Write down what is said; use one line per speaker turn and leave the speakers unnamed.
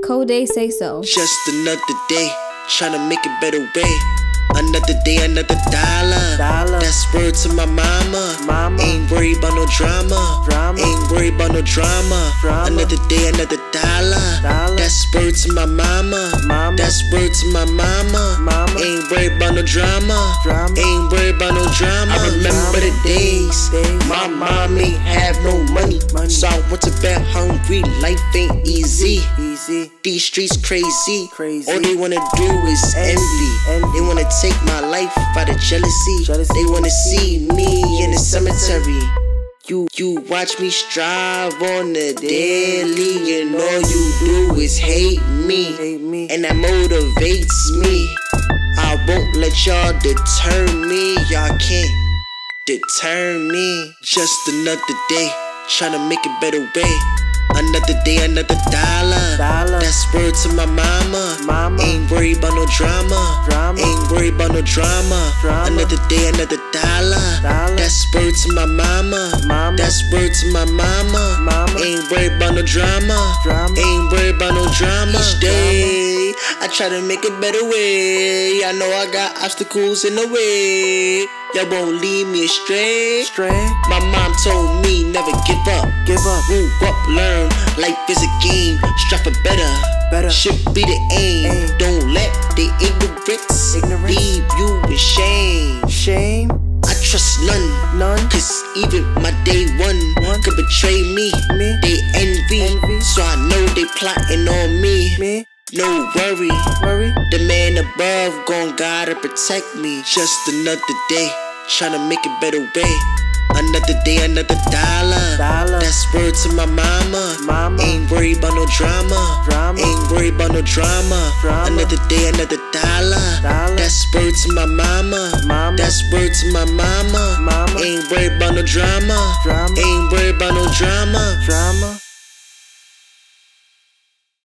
Coday Sayso.
Just another day, tryna make a better way. Another day, another dollar. That's word to my mama. Ain't worried about no drama. Ain't worried about no drama. Another day, another dollar. That's word to my mama. That's word to my mama. Ain't worried about no drama. Ain't worried about no drama. I remember the days my mom ain't have no money, so I went to bed hungry. Life ain't easy. These streets crazy. All they wanna do is envy. They wanna take my life out of jealousy. They wanna see me in the cemetery. You watch me strive on the daily, and all you do is hate me, and that motivates me. I won't let y'all deter me. Y'all can't deter me. Just another day, tryna make a better way. Another day, another dollar. That's word to my mama. Ain't worried about no drama. Ain't worried about no drama. Another day, another dollar. That's word to my mama. That's word to my mama. Ain't worried about no drama. Ain't worried about no drama. Each day, I try to make a better way. I know I got obstacles in the way. Y'all won't lead me astray. My mom told me never give up. Move up, learn. Life is a game. Strive for better. Should be the aim. Don't let the ignorance leave you in shame. I trust none. Cause even my day one could betray me. They envy. So I know they plotting on me. No worry, the man above gon' guide and protect me. Just another day, tryna make a better way. Another day, another dollar. That's word to my mama. Ain't worried about no drama. Ain't worried about no drama. Another day, another dollar. That's word to my mama. That's word to my mama. Ain't worried about no drama. Ain't worried about no drama.